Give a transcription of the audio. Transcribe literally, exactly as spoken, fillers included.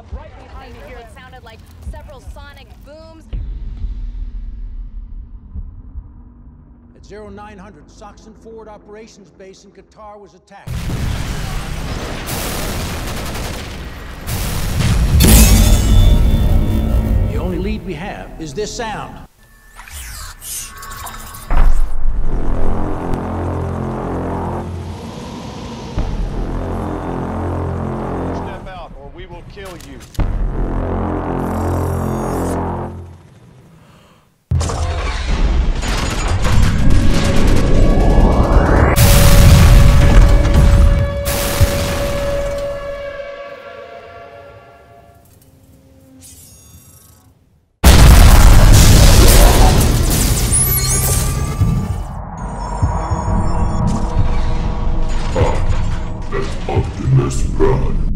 right behind me here. It sounded like several sonic booms. At zero nine hundred, Soxon Forward Operations Base in Qatar was attacked. The only lead we have is this sound. Step out or we will kill you. Optimus Prime.